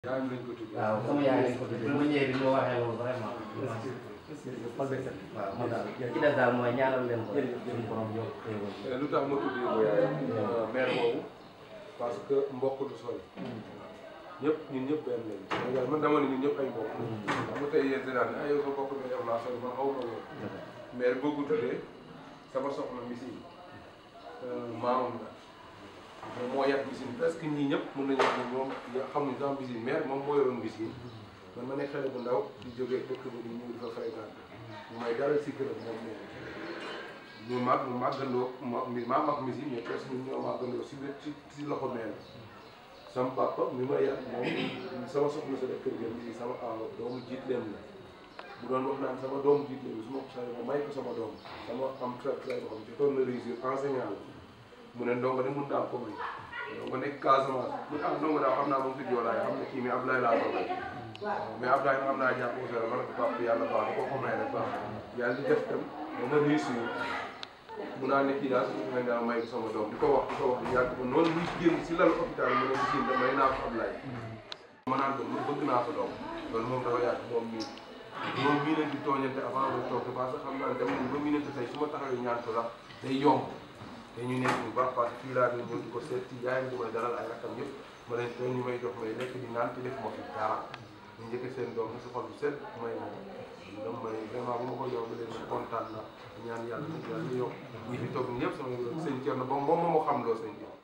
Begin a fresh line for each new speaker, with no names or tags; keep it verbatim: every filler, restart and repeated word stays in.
yaayam lañ ko tuddee.
waaw sama yaay lañ ko tuddee bu ma ñëwee bi ñu waxee loolu vraiment. waaw man daal ci des daal mooy ñaanal leen ko. jërëjëf borom yokk xéewal.
lu tax ma tuddee ko yaayam. maire boobu parce que mbokk du sori. ñëpp ñun ñëpp benn lañu. Sénégal man dama ne ñun ñëpp ay mbokk. xam nga tey yéen dinaa ne ay yow sa mbokk bi yow laa sori man xaw ma loolu. maire boo ko tuddee sama soxna Missy maamam la. moom moo yàgg Missine presque ñii ñëpp mën nañu wax ne moom xamuñ sax Missine maire moom moo yoroon Missine man ma nekk xale bu ndaw di jógee dëkk bi di ñëw di fa fréquenté ñu may dalal si këram moom moom ñu mag mu màggandoo mi maam ak Missine mais presque ñun ñoo màggandoo si wét si si loxo maire sama papa mi ma yàgg moom sama soxna sa def kër gi Missine sama aw doomu jiit leen la bu doon wax naan sama doomu jiit leen su ma ko sañee ma may ko sama doom sama am tra tray boo xam ci toon na réussir enseignant la mu ne ndongo de mun naa ko may ndongo nekk Casamance mu ne ah ndongo daal xam naa moom si joolaay xam ne kii mais Abdoulaye laa ko may mais Abdoulaye nag xam naa jàpp aussi ma ne ko papa yàlla baax na ko ko may rek baax yàlla di def tam ba ma réussir mun naa ne kii daal su ñu daal may ko sama doom di ko wax di ko wax di yàgg ba noonu muy génn si lal hôpital mu ne si génn may naa ko Abdoulaye ma naan ko bëgg naa ko doom loolu moom dafa yàgg moom mii moom mii leen di tooñante avant muy toog parce que xam naa dem nañ ba mii leen tey su ma taxawee ñaan ko sax day yomb te ñu nekk bu baax parce que fii laa doon ñëw di ko seet ci yaayam di koy dalal ay rakkam yëpp ma leen tey ñu may jox may lekk di naan te def ma fi dara ñu njëkk seen doom si xol bu set may moom donc may vraiment bu ma ko yokk leen ma kontaan na ñaan yàlla na yàlla yokk ñi fi toog ñëpp sama sëñ Thierno ba moom moo ma xam loo sëñ bi